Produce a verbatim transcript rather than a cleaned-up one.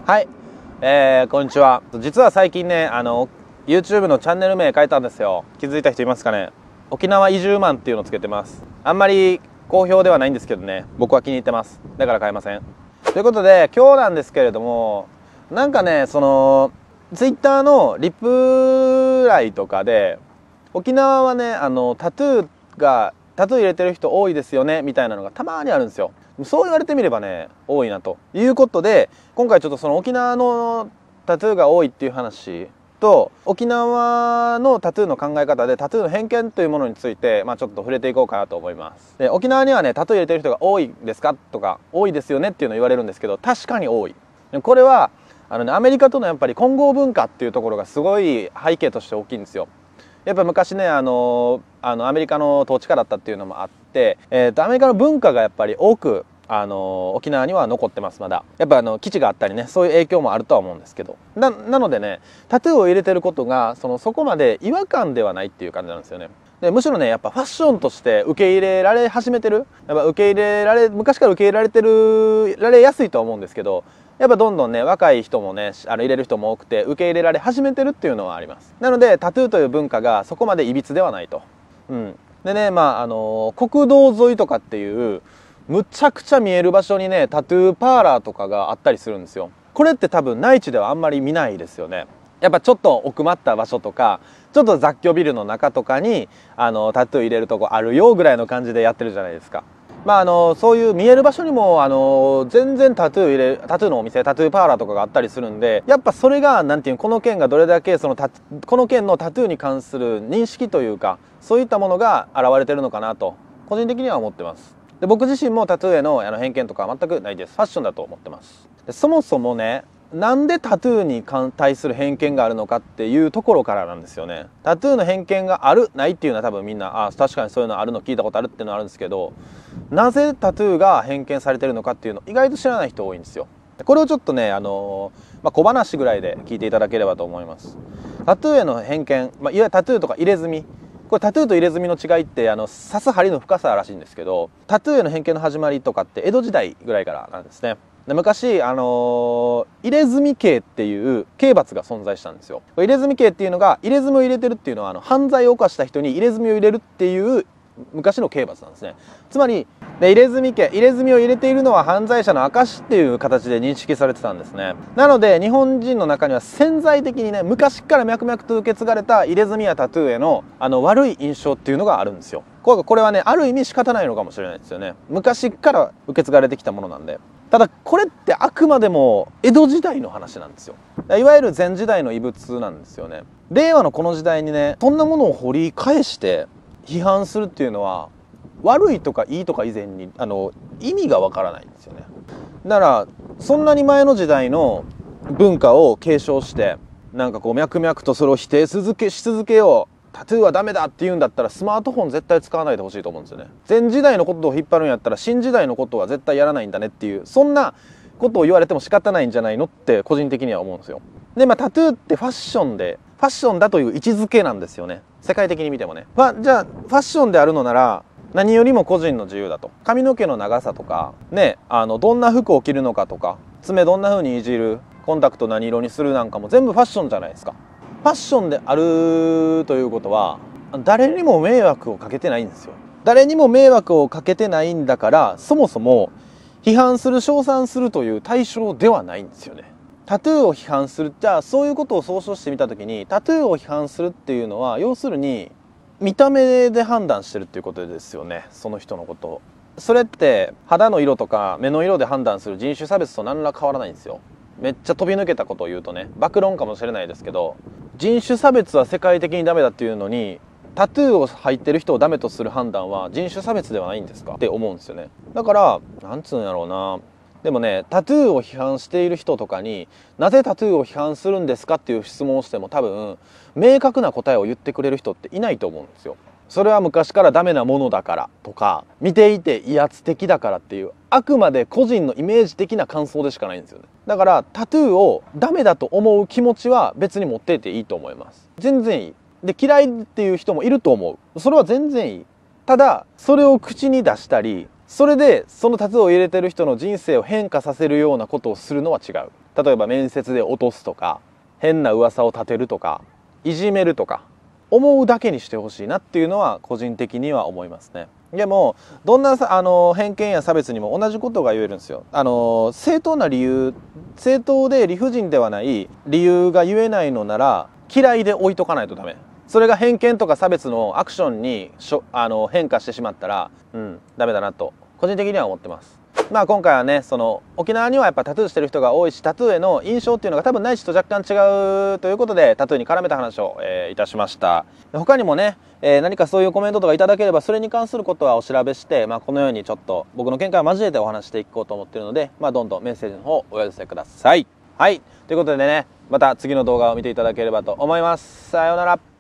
はい、えー、こんにちは。実は最近ね、あの YouTube のチャンネル名変えたんですよ。気づいた人いますかね。沖縄移住マンっていうのをつけてます。あんまり好評ではないんですけどね、僕は気に入ってます。だから変えません。ということで今日なんですけれども、なんかね、その Twitter のリプライとかで沖縄はね、あのタトゥーがタトゥー入れてる人多いですよねみたいなのがたまにあるんですよ。そう言われてみればね、多いなということで、今回ちょっとその沖縄のタトゥーが多いっていう話と、沖縄のタトゥーの考え方でタトゥーの偏見というものについて、まあ、ちょっと触れていこうかなと思います。で、沖縄にはね、タトゥー入れてる人が多いですかとか、多いですよねっていうのを言われるんですけど、確かに多い。これはあの、ね、アメリカとのやっぱり混合文化っていうところがすごい背景として大きいんですよ。やっぱ昔ね、あのあのアメリカの統治下だったっていうのもあって、えー、とアメリカの文化がやっぱり多くあの沖縄には残ってます。まだやっぱあの基地があったりね、そういう影響もあるとは思うんですけど、ななのでね、タトゥーを入れてることがそのそこまで違和感ではないっていう感じなんですよね。でむしろね、やっぱファッションとして受け入れられ始めてる、やっぱ受け入れられ昔から受け入れられてるられやすいとは思うんですけど、やっぱどんどんね、若い人もね、あの入れる人も多くて受け入れられ始めてるっていうのはあります。なのでタトゥーという文化がそこまでいびつではないと。うん、でね、まああの国道沿いとかっていうむちゃくちゃ見える場所にね、タトゥーパーラーとかがあったりするんですよ。これって多分内地ではあんまり見ないですよね。やっぱちょっと奥まった場所とか、ちょっと雑居ビルの中とかにあのタトゥー入れるとこあるよぐらいの感じでやってるじゃないですか。まああのそういう見える場所にもあの全然タトゥー入れタトゥーのお店、タトゥーパーラーとかがあったりするんで、やっぱそれがなんていう、この県がどれだけそのタこの県のタトゥーに関する認識というか、そういったものが現れてるのかなと個人的には思ってます。で僕自身もタトゥーへのあの偏見とかは全くないです。ファッションだと思ってます。でそもそもね、なんでタトゥーに対する偏見があるのかっていうところからなんですよね。タトゥーの偏見があるないっていうのは多分みんな、あ確かにそういうのあるの聞いたことあるっていうのはあるんですけど、なぜタトゥーが偏見されてるのかっていうの意外と知らない人多いんですよ。これをちょっとね、あのまあ、小話ぐらいで聞いていただければと思います。タトゥーへの偏見、まあ、いわゆるタトゥーとか入れ墨、これタトゥーと入れ墨の違いってあの刺す針の深さらしいんですけど、タトゥーへの偏見の始まりとかって江戸時代ぐらいからなんですね。で昔、あのー、入れ墨刑っていう刑罰が存在したんですよ。入れ墨刑っていうのが、入れ墨を入れてるっていうのはあの犯罪を犯した人に入れ墨を入れるっていう昔の刑罰なんですね。つまりで入れ墨刑、入れ墨を入れているのは犯罪者の証っていう形で認識されてたんですね。なので日本人の中には潜在的にね、昔から脈々と受け継がれた入れ墨やタトゥーへのあの悪い印象っていうのがあるんですよ。これはね、ある意味仕方ないのかもしれないですよね。昔から受け継がれてきたものなんで。ただこれってあくまでも江戸時代の話なんですよ。いわゆる前時代の遺物なんですよね。令和のこの時代にね、そんなものを掘り返して批判するっていうのは悪いとかいいとか以前にあの意味がわからないんですよね。だからそんなに前の時代の文化を継承してなんかこう脈々とそれを否定し続けし続けよう、タトゥーはダメだって言うんだったらスマートフォン絶対使わないでほしいと思うんですよね。前時代のことを引っ張るんやったら新時代のことは絶対やらないんだねっていう、そんなことを言われても仕方ないんじゃないのって個人的には思うんですよ。でまあタトゥーってファッションでファッションだという位置づけなんですよね。世界的に見てもね。まあ、じゃあファッションであるのなら何よりも個人の自由だと。髪の毛の長さとかね、あのどんな服を着るのかとか、爪どんな風にいじる、コンタクト何色にするなんかも全部ファッションじゃないですか。ファッションであるということは誰にも迷惑をかけてないんですよ。誰にも迷惑をかけてないんだから、そもそも批判する称賛するという対象ではないんですよね。タトゥーを批判する、じゃあそういうことを総称してみた時にタトゥーを批判するっていうのは要するに見た目で判断してるっていうことですよね。その人のことを。それって肌の色とか目の色で判断する人種差別と何ら変わらないんですよ。めっちゃ飛び抜けたことを言うとね、暴論かもしれないですけど、人種差別は世界的にダメだっていうのにタトゥーを入ってる人をダメとする判断は人種差別ではないんですかって思うんですよね。だからなんつうんやろうな、でもね、タトゥーを批判している人とかになぜタトゥーを批判するんですかっていう質問をしても多分明確な答えを言ってくれる人っていないと思うんですよ。それは昔からダメなものだからとか、見ていて威圧的だからっていう、あくまで個人のイメージ的な感想でしかないんですよね。だからタトゥーをダメだと思う気持ちは別に持っていていいと思います。全然いい。で嫌いっていう人もいると思う。それは全然いい。ただそれを口に出したりそれでそのタトゥーを入れてる人の人生を変化させるようなことをするのは違う。例えば面接で落とすとか、変な噂を立てるとか、いじめるとか、思うだけにしてほしいなっていうのは個人的には思いますね。でもどんなあの偏見や差別にも同じことが言えるんですよ。あの正当な理由、正当で理不尽ではない理由が言えないのなら嫌いで置いとかないとダメ。それが偏見とか差別のアクションにしょあの変化してしまったら、うん、ダメだなと個人的には思ってます。まあ今回はね、その沖縄にはやっぱタトゥーしてる人が多いし、タトゥーへの印象っていうのが多分ないしと若干違うということで、タトゥーに絡めた話を、えー、いたしました。他にもね、えー、何かそういうコメントとかいただければ、それに関することはお調べして、まあ、このようにちょっと僕の見解を交えてお話していこうと思っているので、まあ、どんどんメッセージの方お寄せください。はい、ということでね、また次の動画を見ていただければと思います。さようなら。